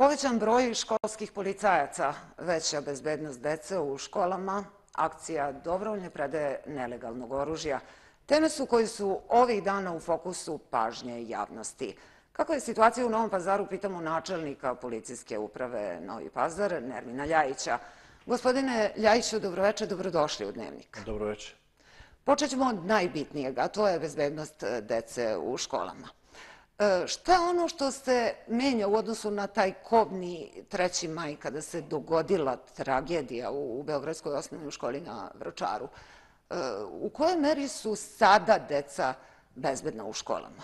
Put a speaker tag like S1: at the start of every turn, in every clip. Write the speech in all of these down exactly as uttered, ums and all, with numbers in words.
S1: Povećan broj školskih policajaca, veća bezbednost dece u školama, akcija dobrovoljne predaje nelegalnog oružja, teme su koji su ovih dana u fokusu pažnje javnosti. Kako je situacija u Novom Pazaru, pitamo načelnika policijske uprave Novi Pazar, Nermina Ljajića. Gospodine Ljajiću, dobroveče, dobrodošli u Dnevnik.
S2: Dobroveče.
S1: Počet ćemo od najbitnijeg, a to je bezbednost dece u školama. Šta je ono što se menja u odnosu na taj kobni treći maj kada se dogodila tragedija u Beogradskoj osnovnoj školi na Vračaru? U kojoj meri su sada deca bezbedna u školama?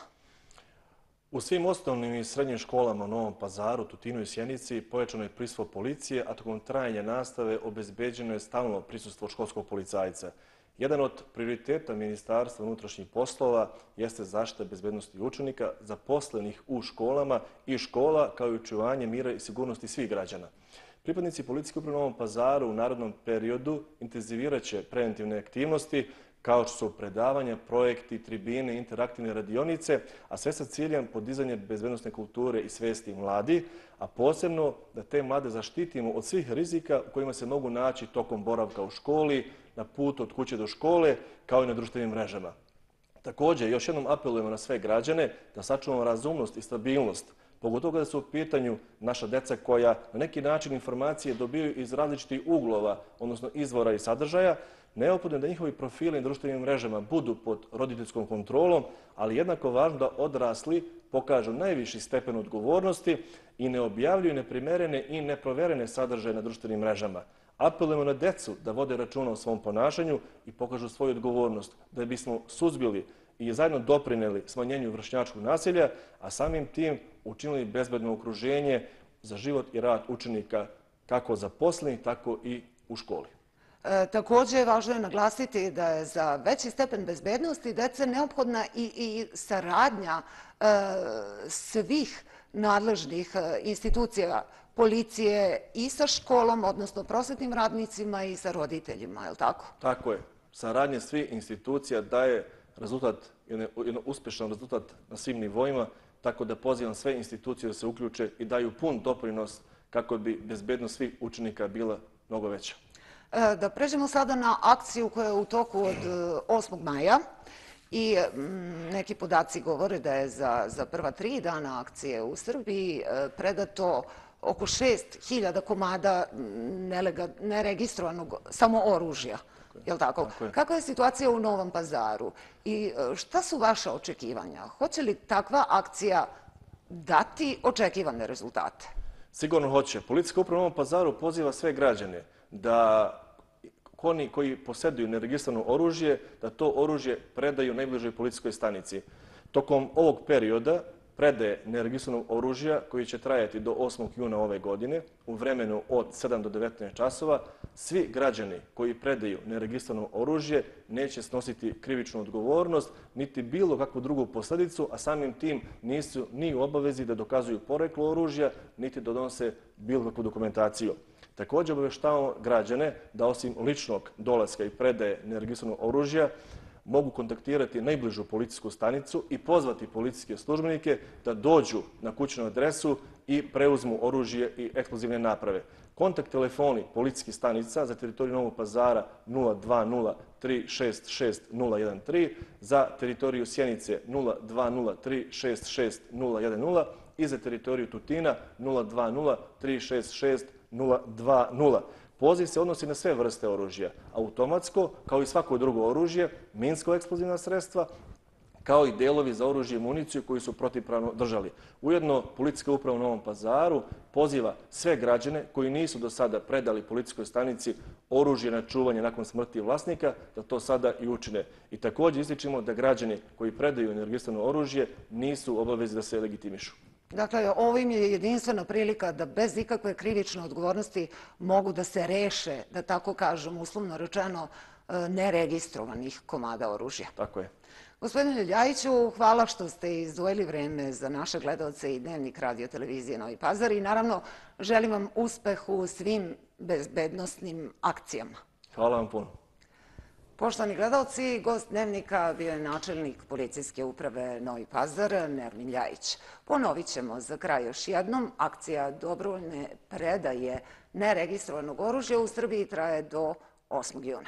S2: U svim osnovnim i srednjim školama u Novom Pazaru, Tutinu i Sjenici pojačano je prisustvo policije, a tokom trajanja nastave obezbeđeno je stalno prisustvo školskog policajca. Jedan od prioriteta Ministarstva unutrašnjih poslova jeste zaštita bezbednosti učenika zaposlenih u školama i škola, kao i očuvanje mira i sigurnosti svih građana. Pripadnici policijske uprave u Novom Pazaru u narednom periodu intenzivirat će preventivne aktivnosti, kao što su predavanja, projekti, tribine, interaktivne radionice, a sve sa ciljem podizanja bezbednosne kulture i svesti mladi, a posebno da te mlade zaštitimo od svih rizika u kojima se mogu naći tokom boravka u školi, na putu od kuće do škole, kao i na društvenim mrežama. Također, još jednom apelujemo na sve građane da sačuvamo razumnost i stabilnost, pogotovo kada su u pitanju naša deca koja na neki način informacije dobiju iz različitih uglova, odnosno izvora i sadržaja. Neophodno je da njihovi profili na društvenim mrežama budu pod roditeljskom kontrolom, ali jednako važno da odrasli pokažu najviši stepen odgovornosti i ne objavljuju neprimerene i neproverene sadržaje na društvenim mrežama. Apelujemo na decu da vode računa o svom ponašanju i pokažu svoju odgovornost, da bismo suzbili i zajedno doprineli smanjenju vršnjačkog nasilja, a samim tim učinili bezbedno okruženje za život i rad učenika kako zaposlenih, tako i u školi.
S1: Također, važno je naglasiti da je za veći stepen bezbednosti dece neophodna i saradnja svih nadležnih institucija policije i sa školom, odnosno prosvetnim radnicima i sa roditeljima, je li tako?
S2: Tako je. Saradnja svih institucija daje rezultat, jedan uspješan rezultat na svim nivoima, tako da pozivam sve institucije da se uključe i daju pun doprinos kako bi bezbednost svih učenika bila mnogo veća.
S1: Da pređemo sada na akciju koja je u toku od osmog maja i neki podaci govore da je za prva tri dana akcije u Srbiji predato oko šest hiljada komada neregistrovanog samo oružja. Je li tako? Kakva je situacija u Novom Pazaru i šta su vaše očekivanja? Hoće li takva akcija dati očekivane rezultate?
S2: Sigurno hoće. Policijska uprava u Novom Pazaru poziva sve građane da oni koji posjeduju neregistrovano oružje, da to oružje predaju najbližoj policijskoj stanici. Tokom ovog perioda predaje neregistrovanog oružja, koji će trajati do osmog juna ove godine, u vremenu od sedam do devetnaest časova, svi građani koji predaju neregistrovano oružje neće snositi krivičnu odgovornost, niti bilo kakvu drugu posljedicu, a samim tim nisu ni u obavezi da dokazuju poreklo oružja, niti da donose bilo kakvu dokumentaciju. Također obaveštavamo građane da osim ličnog dolaska i predaje neregistrovanog oružja mogu kontaktirati najbližu policijsku stanicu i pozvati policijske službenike da dođu na kućnu adresu i preuzmu oružje i eksplozivne naprave. Kontakt telefoni policijskih stanica za teritoriju Novog Pazara nula dva nula tri šest šest nula jedan tri, za teritoriju Sjenice nula dva nula tri šest šest nula jedan nula i za teritoriju Tutina nula dva nula tri šest šest nula dva nula. Poziv se odnosi na sve vrste oružja, automatsko, kao i svako drugo oružje, minsko-eksplozivna sredstva, kao i delovi za oružje i municiju koji su protivpravno držali. Ujedno, Policijska uprava u Novom Pazaru poziva sve građane koji nisu do sada predali policijskoj stanici oružje na čuvanje nakon smrti vlasnika, da to sada i učine. I također ističemo da građani koji predaju neregistrovano oružje nisu obavezi da se legitimišu.
S1: Dakle, ovo im je jedinstvena prilika da bez ikakve krivične odgovornosti mogu da se reše, da tako kažem, uslovno rečeno, neregistrovanih komada oružja.
S2: Tako je.
S1: Gospodine Ljajiću, hvala što ste izdvojili vreme za naše gledalce i Dnevnik radio televizije Novi Pazar i naravno želim vam uspeh u svim bezbednosnim akcijama.
S2: Hvala vam puno.
S1: Poštovani gledalci, gost Dnevnika bio je načelnik policijske uprave Novi Pazar, Nermin Ljajić. Ponovit ćemo za kraj još jednom. Akcija dobrovoljne predaje neregistrovanog oružja u Srbiji traje do osmog juna.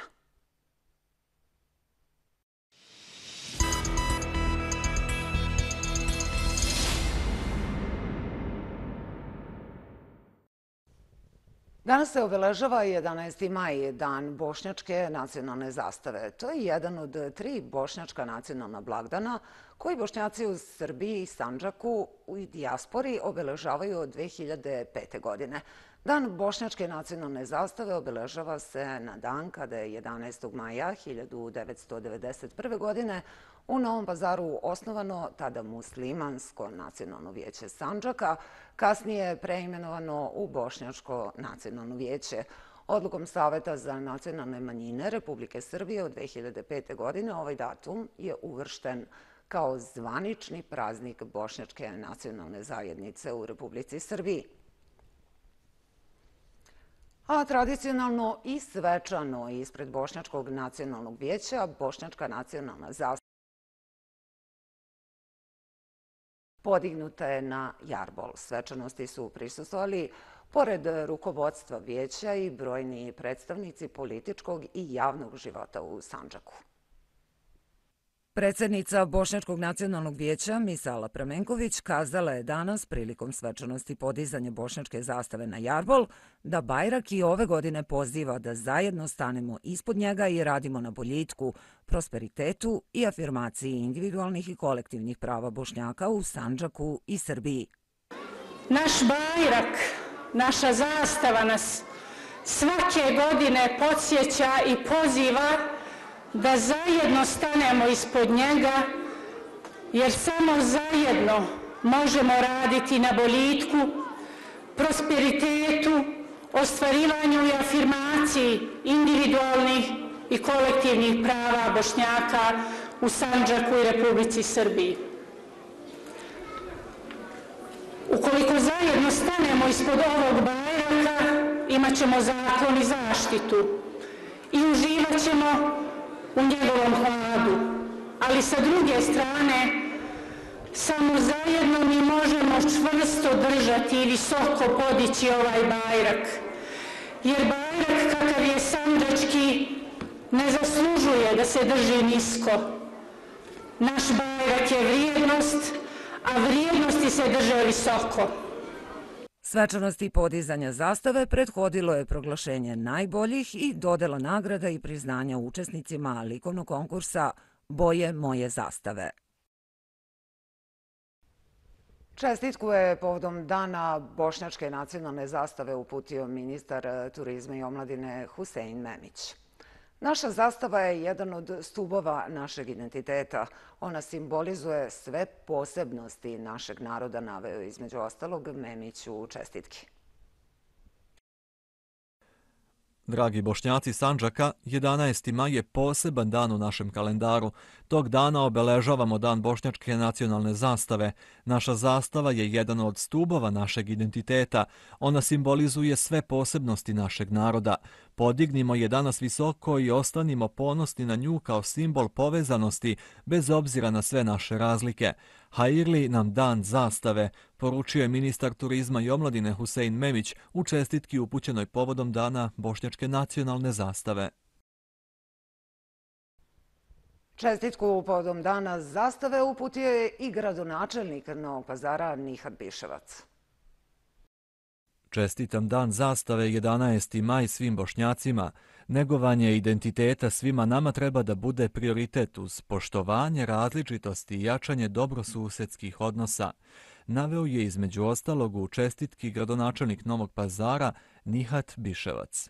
S1: Danas se obeležava jedanaesti maj, dan bošnjačke nacionalne zastave. To je jedan od tri bošnjačka nacionalna blagdana koji Bošnjaci u Srbiji i Sandžaku u dijaspori obeležavaju od dve hiljade pete. godine. Dan bošnjačke nacionalne zastave obeležava se na dan kada je jedanaestog maja hiljadu devetsto devedeset prve. godine u Novom Pazaru osnovano tada Muslimansko nacionalno vijeće Sandžaka, kasnije preimenovano u Bošnjačko nacionalno vijeće. Odlukom Saveta za nacionalne manjine Republike Srbije od dve hiljade pete. godine ovaj datum je uvršten kao zvanični praznik Bošnjačke nacionalne zajednice u Republici Srbiji. A tradicionalno i svečano ispred Bošnjačkog nacionalnog vijeća Bošnjačka nacionalna zastava podignuta je na jarbol. Svečanosti su prisustvovali pored rukovodstva vijeća i brojni predstavnici političkog i javnog života u Sandžaku. Predsednica Bošnjačkog nacionalnog vijeća Misala Pramenković kazala je danas prilikom svečanosti podizanja bošnjačke zastave na jarbol da Bajrak i ove godine poziva da zajedno stanemo ispod njega i radimo na boljitku, prosperitetu i afirmaciji individualnih i kolektivnih prava Bošnjaka u Sandžaku i Srbiji.
S3: Naš Bajrak, naša zastava nas svake godine podsjeća i poziva da zajedno stanemo ispod njega, jer samo zajedno možemo raditi na boljitku, prosperitetu, ostvarivanju i afirmaciji individualnih i kolektivnih prava Bošnjaka u Sandžaku i Republici Srbiji. Ukoliko zajedno stanemo ispod ovog bajraka, imat ćemo zaklon i zaštitu i uživat ćemo u njegovom hladu, ali sa druge strane, samo zajedno mi možemo čvrsto držati i visoko podići ovaj bajrak, jer bajrak kakav je sandžački ne zaslužuje da se drži nisko. Naš bajrak je vrijednost, a vrijednosti se drže visoko.
S1: Svečanosti podizanja zastave prethodilo je proglašenje najboljih i dodela nagrada i priznanja učesnicima likovnog konkursa Boje moje zastave. Čestitku je povodom Dana bošnjačke nacionalne zastave uputio ministar turizma i omladine Husein Memić. Naša zastava je jedan od stubova našeg identiteta. Ona simbolizuje sve posebnosti našeg naroda, naveo između ostalog Memić u čestitki.
S4: Dragi Bošnjaci Sandžaka, jedanaesti maj je poseban dan u našem kalendaru. Tog dana obeležavamo Dan bošnjačke nacionalne zastave. Naša zastava je jedan od stubova našeg identiteta. Ona simbolizuje sve posebnosti našeg naroda. Podignimo je danas visoko i ostanimo ponosni na nju kao simbol povezanosti, bez obzira na sve naše razlike. Hajirli nam dan zastave, poručio je ministar turizma i omladine Husein Memić u čestitki upućenoj povodom Dana bošnjačke nacionalne zastave.
S1: Čestitku povodom Dana zastave uputio je i gradonačelnik Novog Pazara Nihat Biševac.
S4: Čestitam Dan zastave jedanaesti maj svim Bošnjacima. Negovanje identiteta svima nama treba da bude prioritet uz poštovanje različitosti i jačanje dobrosusedskih odnosa. Naveo je između ostalog u čestitki gradonačelnik Novog Pazara Nihat Biševac.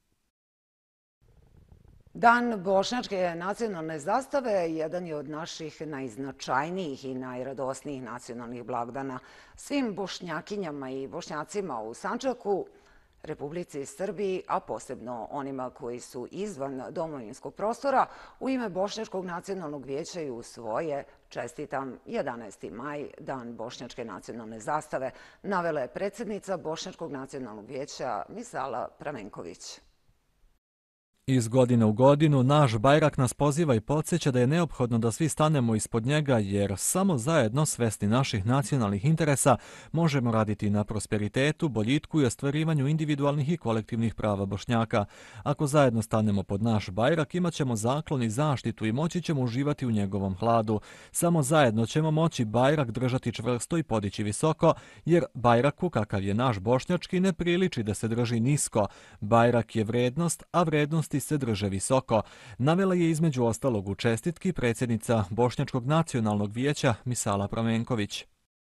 S1: Dan bošnjačke nacionalne zastave jedan je od naših najznačajnijih i najradosnijih nacionalnih blagdana. Svim bošnjakinjama i bošnjacima u Sandžaku, Republici Srbiji, a posebno onima koji su izvan domovinskog prostora, u ime Bošnjačkog nacionalnog vijeća i u svoje čestitam jedanaesti maj, Dan bošnjačke nacionalne zastave, navela je predsednica Bošnjačkog nacionalnog vijeća Misala Pramenković.
S4: Iz godine u godinu naš Bajrak nas poziva i podsjeća da je neophodno da svi stanemo ispod njega, jer samo zajedno, svesni naših nacionalnih interesa, možemo raditi na prosperitetu, boljitku i ostvarivanju individualnih i kolektivnih prava Bošnjaka. Ako zajedno stanemo pod naš Bajrak, imat ćemo zaklon i zaštitu i moći ćemo uživati u njegovom hladu. Samo zajedno ćemo moći Bajrak držati čvrsto i podići visoko, jer Bajraku, kakav je naš bošnjački, ne priliči da se drži nisko. Bajrak je vrednost, a vrednosti se drže visoko. Navela je između ostalog u čestitki predsjednica Bošnjačkog nacionalnog vijeća Misala Pramenković.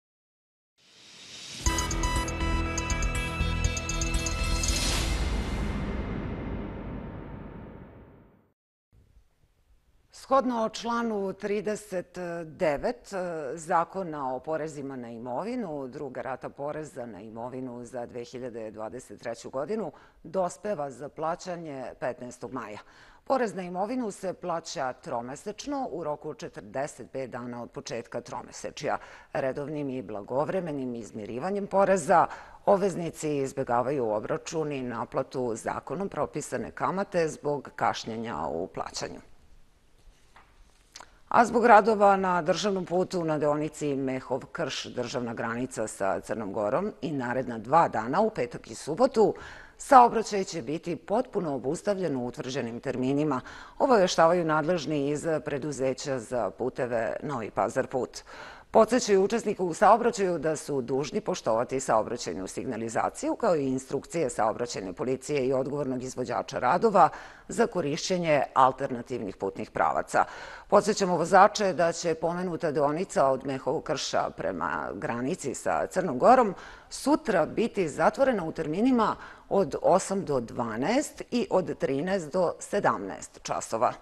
S1: Shodno članu trideset devet Zakona o porezima na imovinu, druga rata poreza na imovinu za dve hiljade dvadeset treću. godinu dospeva za plaćanje petnaestog maja. Porez na imovinu se plaća tromesečno u roku četrdeset pet dana od početka tromesečja. Redovnim i blagovremenim izmirivanjem poreza obveznici izbjegavaju obračun i naplatu zakonom propisane kamate zbog kašnjenja u plaćanju. A zbog radova na državnom putu na deonici Mehov Krš, državna granica sa Crnom Gorom, i naredna dva dana, u petak i subotu, saobraćaj će biti potpuno obustavljen u utvrđenim terminima, obaveštavaju nadležni iz preduzeća za puteve Novi Pazar put. Podsećaju učesnika u saobraćaju da su dužni poštovati saobraćajnu signalizaciju kao i instrukcije saobraćajne policije i odgovornog izvođača radova za korišćenje alternativnih putnih pravaca. Podsećamo vozače da će pomenuta deonica od Mehovog Krša prema granici sa Crnom Gorom sutra biti zatvorena u terminima od osam do dvanaest i od trinaest do sedamnaest časova.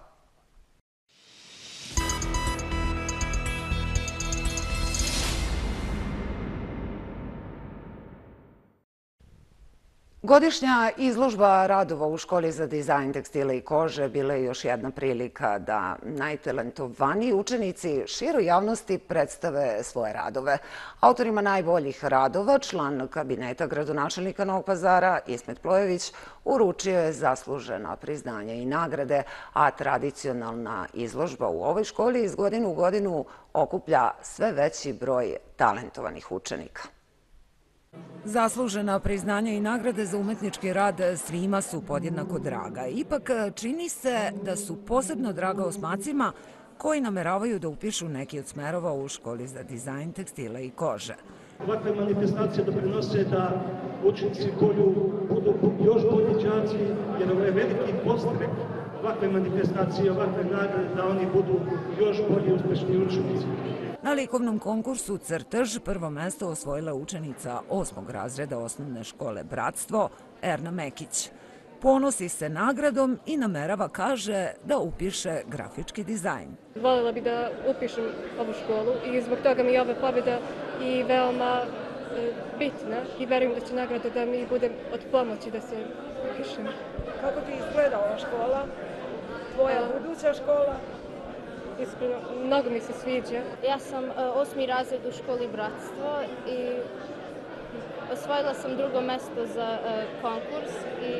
S1: Godišnja izložba radova u školi za dizajn tekstila i kože bila je još jedna prilika da najtalentovaniji učenici široj javnosti predstave svoje radove. Autorima najboljih radova član kabineta gradonačelnika Novog Pazara Ismet Plojević uručio je zaslužena priznanja i nagrade, a tradicionalna izložba u ovoj školi iz godine u godinu okuplja sve veći broj talentovanih učenika. Zaslužena priznanja i nagrade za umetnički rad svima su podjednako draga. Ipak čini se da su posebno draga osmacima koji nameravaju da upišu neki od smerova u školi za dizajn tekstila i kože.
S5: Ovakve manifestacije doprinose da učenici budu još bolji đaci, jer ovo je veliki podstrek ovakve manifestacije, ovakve nagrade, da oni budu još bolji uspešni učenici.
S1: Na likovnom konkursu Crtež prvo mesto osvojila učenica osmog razreda osnovne škole Bratstvo Erna Mekić. Ponosi se nagradom i namerava, kaže, da upiše grafički dizajn.
S6: Voljela bi da upišem ovu školu i zbog toga mi je ova pobjeda i veoma bitna i verujem da će nagrada da mi bude od pomoći da se upišem.
S7: Kako ti izgleda ova škola? Tvoja buduća škola?
S6: Iskreno, mnogo mi se sviđa.
S8: Ja sam osmi razred u školi Bratstvo i osvojila sam drugo mesto za konkurs.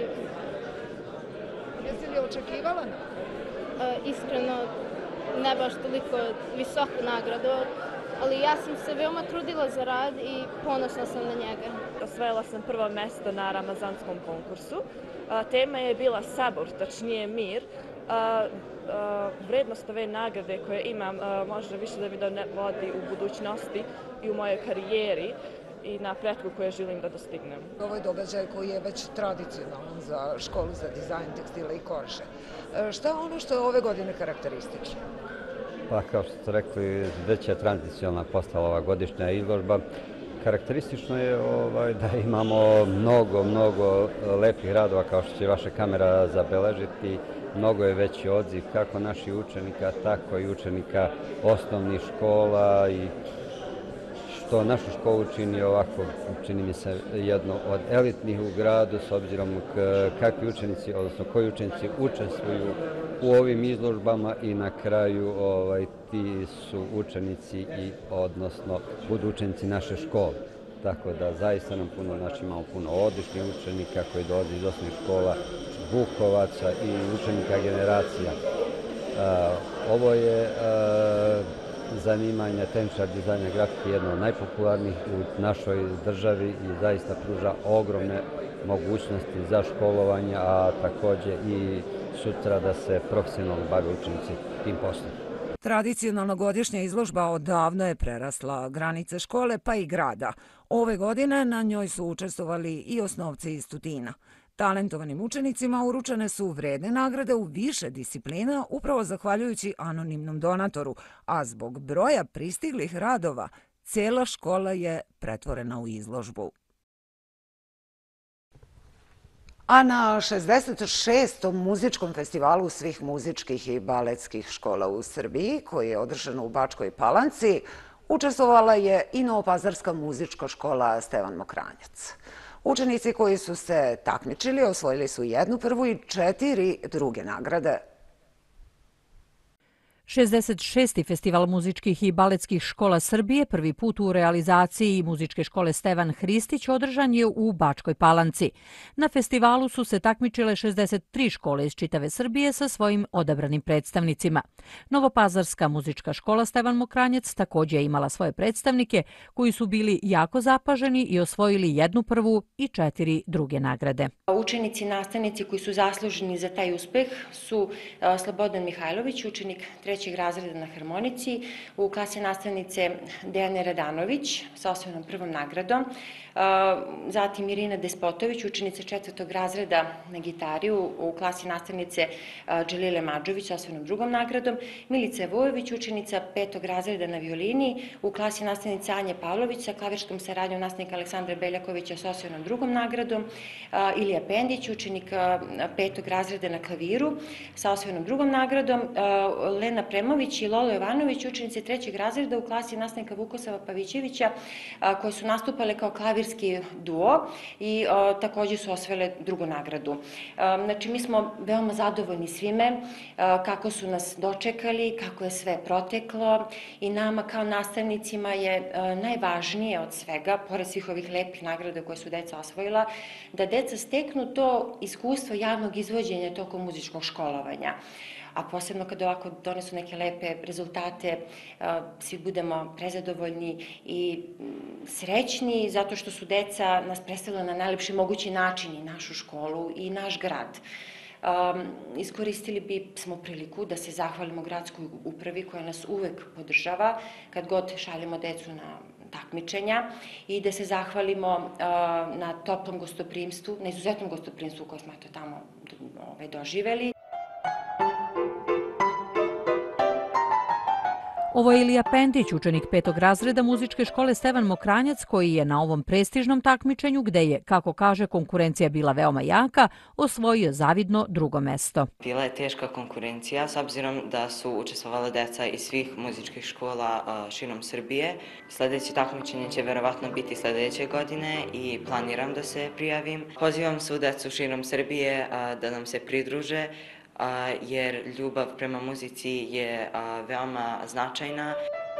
S7: Jesi li očekivala?
S8: Iskreno, ne baš toliko visoku nagradu, ali ja sam se veoma trudila za rad i ponosna sam na njega.
S9: Osvojila sam prvo mesto na ramazanskom konkursu. Tema je bila sabor, tačnije mir. Vrednost ove nagrade koje imam možda više da mi vodi u budućnosti i u mojoj karijeri i na pretku koje želim da dostignem.
S7: Ovo je događaj koji je već tradicionalan za školu za dizajn tekstila i kože. Šta je ono što je ove godine karakteristično?
S10: Pa kao što ste rekli, već je tradicionalna postala ova godišnja izložba. Karakteristično je ovaj, da imamo mnogo, mnogo lepih radova, kao što će vaša kamera zabeležiti. Mnogo je veći odziv kako naših učenika, tako i učenika osnovnih škola i što našu školu čini ovako, čini mi se jedno od elitnih u gradu s obzirom kakvi učenici, odnosno koji učenici učestvuju u ovim izložbama i na kraju ovaj, ti su učenici i odnosno budu učenici naše škole. Tako da zaista nam puno, znači imamo puno odličnih učenika koji dolaze iz osnovnih škola, zvukovaca i učenika generacija. Ovo je zanimanje tehničar dizajna grafike jedno od najpopularnijih u našoj državi i zaista pruža ogromne mogućnosti za školovanje, a također i sutra da se profesionalno bave učenici tim poslom.
S1: Tradicionalna godišnja izložba odavno je prerasla granice škole pa i grada. Ove godine na njoj su učestvovali i osnovci iz Tutina. Talentovanim učenicima uručene su vredne nagrade u više disciplina upravo zahvaljujući anonimnom donatoru, a zbog broja pristiglih radova cijela škola je pretvorena u izložbu. A na šezdeset šestom muzičkom festivalu svih muzičkih i baletskih škola u Srbiji, koji je održan u Bačkoj Palanci, učestvovala je i Novopazarska muzička škola Stevan Mokranjac. Učenici koji su se takmičili osvojili su jednu prvu i četiri druge nagrade.
S11: šezdeset šesti festival muzičkih i baletskih škola Srbije prvi put u realizaciji muzičke škole Stevan Hristić održan je u Bačkoj Palanci. Na festivalu su se takmičile šezdeset tri škole iz čitave Srbije sa svojim odabranim predstavnicima. Novopazarska muzička škola Stevan Mokranjac također je imala svoje predstavnike koji su bili jako zapaženi i osvojili jednu prvu i četiri druge nagrade.
S12: Učenici i nastavnici koji su zasluženi za taj uspeh su Slobodan Mihajlović, učenik trećeg razreda na harmonici, u klasi nastavnice Dejane Radanović sa osvojenom prvom nagradom, zatim Irina Despotović, učenica četvrtog razreda na gitari, u klasi nastavnice Dželile Mađović sa osvojenom drugom nagradom, Milica Vojović, učenica petog razreda na violini, u klasi nastavnice Anje Pavlović sa klavirskom saradnjom nastavnika Aleksandra Beljakovića sa osvojenom drugom nagradom, Ilija Pendić, učenik petog razreda na klaviru sa osvojenom drugom nagradom, Lena Premović i Lolo Jovanović, učenice trećeg razreda u klasi nastavnika Vukosava Pavićevića, koje su nastupale kao klavirski duo i također su osvojile drugu nagradu. Znači, mi smo veoma zadovoljni svime, kako su nas dočekali, kako je sve proteklo i nama kao nastavnicima je najvažnije od svega, pored svih ovih lepih nagrada koje su deca osvojila, da deca steknu to iskustvo javnog izvođenja tokom muzičkog školovanja. A posebno kada ovako donesu neke lepe rezultate, svi budemo prezadovoljni i srećni zato što su deca nas predstavila na najlepši mogući način i našu školu i naš grad. Iskoristili bi smo priliku da se zahvalimo gradskoj upravi koja nas uvek podržava kad god šaljemo decu na takmičenja i da se zahvalimo na toplom gostoprimstvu, na izuzetnom gostoprimstvu koje smo tamo doživeli.
S11: Ovo je Ilija Pendić, učenik petog razreda muzičke škole Stevan Mokranjac, koji je na ovom prestižnom takmičenju, gde je, kako kaže, konkurencija bila veoma jaka, osvojio zavidno drugo mesto.
S13: Bila je teška konkurencija, s obzirom da su učestvovala deca iz svih muzičkih škola širom Srbije. Sljedeće takmičenje će verovatno biti sljedeće godine i planiram da se prijavim. Pozivam svu decu širom Srbije da nam se pridruže, jer ljubav prema muzici je veoma značajna.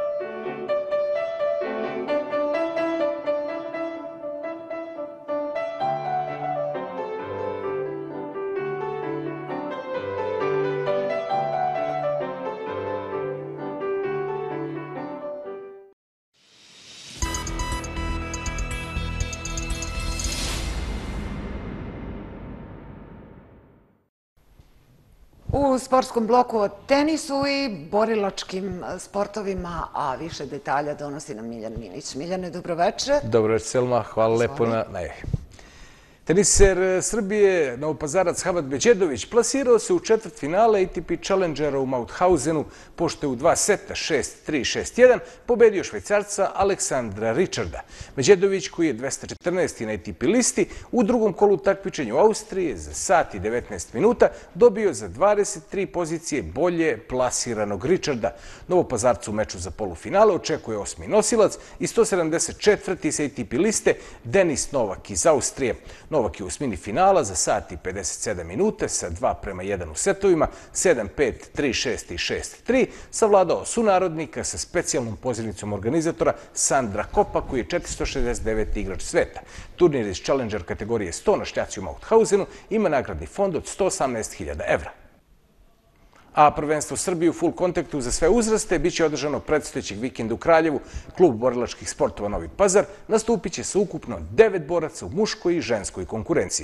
S1: U sportskom bloku o tenisu i borilačkim sportovima, a više detalja donosi nam Miljan Minić. Miljane, dobroveče.
S14: Dobroveče, Selma. Hvala lepo na najavi. Teniser Srbije, Novopazarac Hamad Beđedović, plasirao se u četvrtfinale A T P Challengera u Mauthausenu, pošto je u dva seta šest tri šest jedan pobedio Švajcarca Aleksandra Richarda. Beđedović, koji je dvesta četrnaesti na A T P listi, u drugom kolu takmičenja u Austriji za sat i devetnaest minuta dobio za dvadeset tri pozicije bolje plasiranog Richarda. Novopazarcu u meču za polufinale očekuje osmi nosilac i sto sedamdeset četvrti sa A T P liste Denis Novak iz Austrije. Novak je u osmini finala za sat i pedeset sedam minute sa dva prema jedan u setovima, sedam pet, tri šest i šest tri, savladao sunarodnika sa specijalnom pozivnicom organizatora Sandra Kopa, koji je četiristo šezdeset deveti igrač sveta. Turnir iz Challenger kategorije sto na šljaci u Mauthausenu ima nagradni fond od sto osamnaest hiljada evra. A prvenstvo Srbije u full kontaktu za sve uzraste biće održano predstojećeg vikenda u Kraljevu. Klub borilačkih sportova Novi Pazar nastupit će sa ukupno devet boraca u muškoj i ženskoj konkurenciji.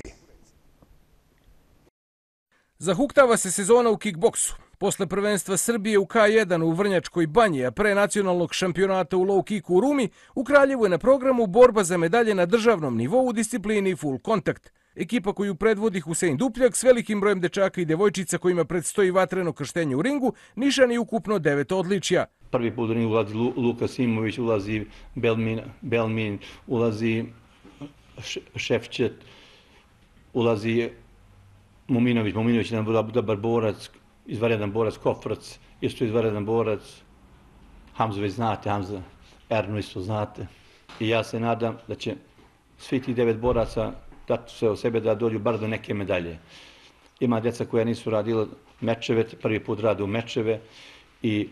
S15: Zahuktava se sezona u kikboksu. Posle prvenstva Srbije u K jedan u Vrnjačkoj banji, a pre nacionalnog šampionata u low kicku u Rumi, u Kraljevu je na programu borba za medalje na državnom nivou u disciplini full kontakt. Ekipa koju predvodi Husein Dupljak s velikim brojem dečaka i devojčica kojima predstoji vatreno krštenje u ringu, nišani ukupno devet odličja.
S16: Prvi put u ringu ulazi Luka Simović, ulazi Belmin, Belmin ulazi Šefčet, ulazi Muminović. Muminović je jedan dobar borac, izvanredan borac, Kofrac, isto izvanredan borac. Hamzu već znate, Hamza Ernu isto znate. I ja se nadam da će svi tih devet boraca dati sve od sebe da dođu bar do neke medalje. Ima djeca koja nisu radila mečeve, prvi put rade u mečeve i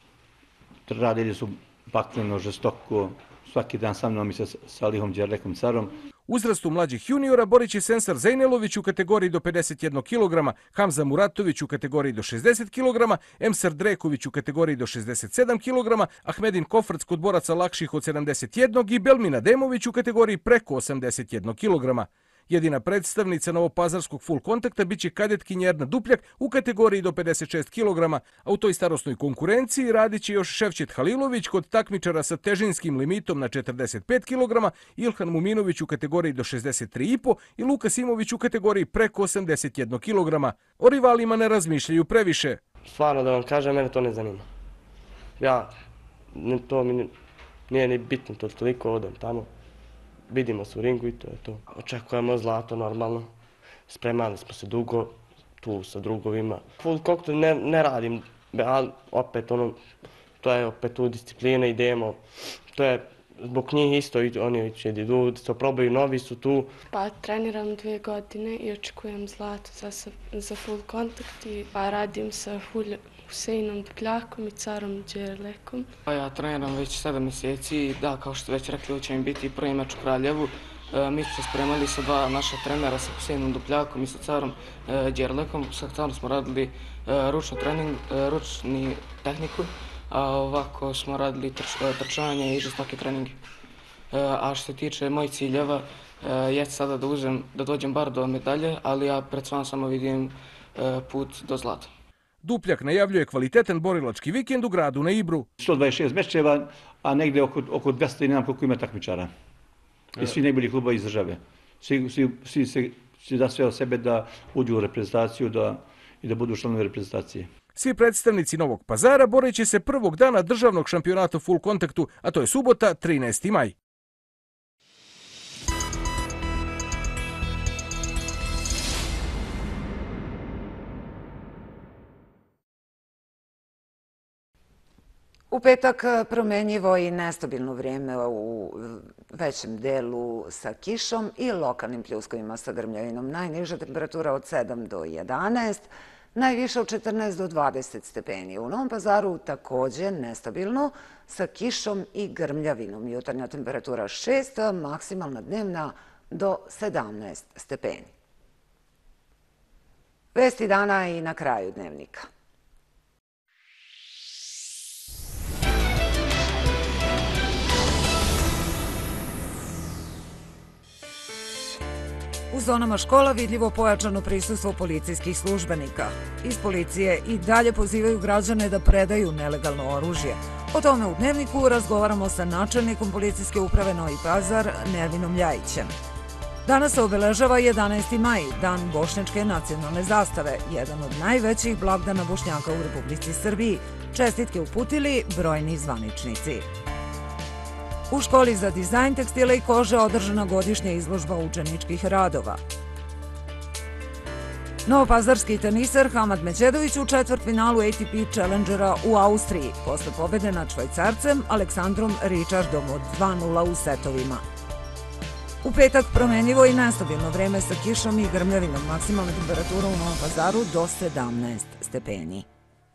S16: radili su bakleno, žestoko, svaki dan sa mnom i sa Salihom Đerlekom Carom.
S15: Uzrastu mlađih juniora borit će Sensar Zejnelović u kategoriji do pedeset jedan kilograma, Hamza Muratović u kategoriji do šezdeset kilograma, Emsar Dreković u kategoriji do šezdeset sedam kilograma, Ahmedin Kofrac kod boraca lakših od sedamdeset jedan i Belmin Ademović u kategoriji preko osamdeset jedan kilograma. Jedina predstavnica novopazarskog full kontakta biće kadetkinja Erna Dupljak u kategoriji do pedeset šest kilograma, a u toj starosnoj konkurenciji radit će još Šefčet Halilović kod takmičara sa težinskim limitom na četrdeset pet kilograma, Ilhan Muminović u kategoriji do šezdeset tri i po i Luka Simović u kategoriji preko osamdeset jedan kilograma. O rivalima ne razmišljaju previše.
S17: Stvarno da vam kažem, mene to ne zanima. Ja, to mi nije ni bitno, to toliko odem tamo. Vidimo se u ringu i to je to. Očekujemo zlato normalno. Spremali smo se dugo, tu sa drugovima. Full koktel ne, ne radim, ali opet ono, to je opet tu disciplina, idemo. To je zbog njih isto, oni će idu, da se probaju, novi su tu.
S18: Pa treniram dvije godine i očekujem zlato za, za full kontakt i pa radim sa Huseinom Dupljakom i Carom Đerlekom.
S19: Ja treniram već sedam mjeseci i da, kao što već rekli, će mi biti prvi meč u Kraljevu. Mi smo se spremali sa dva naša trenera, sa Huseinom Dupljakom i sa Carom Đerlekom. Sa Carom smo radili ručni trening, ručni tehniku, a ovako smo radili trčanje i žestoke treninge. A što se tiče mojih ciljeva, ja ću sada da uzem, da dođem bar do medalje, ali ja pred svom samo vidim put do zlata.
S15: Dupljak najavljuje kvalitetan borilački vikend u gradu na Ibru.
S16: sto dvadeset šest mečeva, a negde oko, oko dvesta i nemam koliko ima takmičara. I svi najbolji kluba iz države. Svi, svi, svi se će da sve od sebe da uđu u reprezentaciju da, i da budu članovi reprezentacije.
S15: Svi predstavnici Novog Pazara borit će se prvog dana državnog šampionata full kontaktu, a to je subota, trinaesti maj.
S1: U petak promenjivo i nestabilno vrijeme u većem delu sa kišom i lokalnim pljuskovima sa grmljavinom. Najniža temperatura od sedam do jedanaest, najviša od četrnaest do dvadeset stepeni. U Novom Pazaru također nestabilno sa kišom i grmljavinom. Jutarnja temperatura šest, maksimalna dnevna do sedamnaest stepeni. Vesti dana i na kraju dnevnika. U zonama škola vidljivo pojačano prisustvo policijskih službenika. Iz policije i dalje pozivaju građane da predaju nelegalno oružje. O tome u dnevniku razgovaramo sa načelnikom policijske uprave Novi Pazar Nervinom Ljajićem. Danas se obeležava jedanaesti maj, dan bošnjačke nacionalne zastave, jedan od najvećih blagdana Bošnjaka u Republici Srbiji. Čestitke uputili brojni zvaničnici. U školi za dizajn tekstila i kože održana godišnja izložba učeničkih radova. Novopazarski teniser Hamad Međedović u četvrtfinalu A T P Challengera u Austriji, posle pobjede nad Švajcarcem Aleksandrom Ričardom od dva nula u setovima. U petak promenljivo i nestabilno vreme sa kišom i grmljavinom, maksimalna temperatura u Novom Pazaru do sedamnaest stepeni.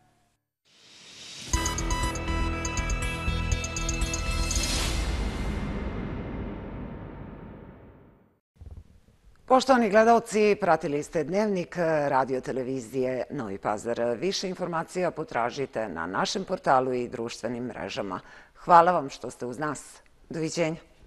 S1: Poštovani gledalci, pratili ste Dnevnik radio televizije Novi Pazar. Više informacija potražite na našem portalu i društvenim mrežama. Hvala vam što ste uz nas. Doviđenja.